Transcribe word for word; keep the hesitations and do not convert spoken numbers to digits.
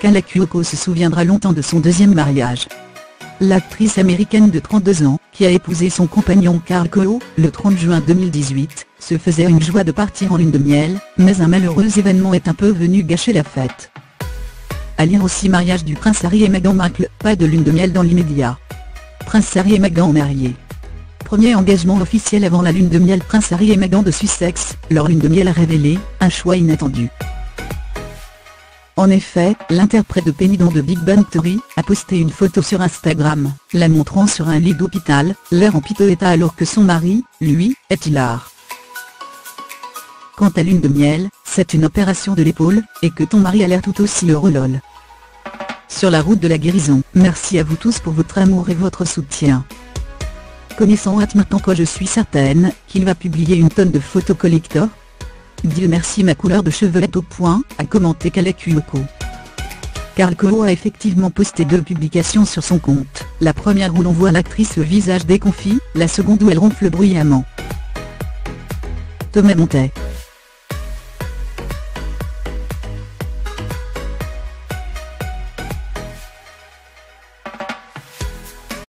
Kala Kyoko se souviendra longtemps de son deuxième mariage. L'actrice américaine de trente-deux ans, qui a épousé son compagnon Carl Koho, le trente juin deux mille dix-huit, se faisait une joie de partir en lune de miel, mais un malheureux événement est un peu venu gâcher la fête. À lire aussi mariage du prince Harry et Meghan Markle, pas de lune de miel dans l'immédiat. Prince Harry et Meghan mariés. Premier engagement officiel avant la lune de miel. Prince Harry et Meghan de Sussex, leur lune de miel a révélé un choix inattendu. En effet, l'interprète de Penny Don de Big Bang Theory a posté une photo sur Instagram, la montrant sur un lit d'hôpital, l'air en piteux état alors que son mari, lui, est hilar. Quant à lune de miel, c'est une opération de l'épaule, et que ton mari a l'air tout aussi heureux lol. Sur la route de la guérison. Merci à vous tous pour votre amour et votre soutien. Connaissant Watt maintenant quoi je suis certaine qu'il va publier une tonne de photos collector. Dieu merci ma couleur de cheveux est au point, a commenté Kala Kyoko. Carl Koho a effectivement posté deux publications sur son compte, la première où l'on voit l'actrice le visage déconfit, la seconde où elle ronfle bruyamment. Thomas Montet.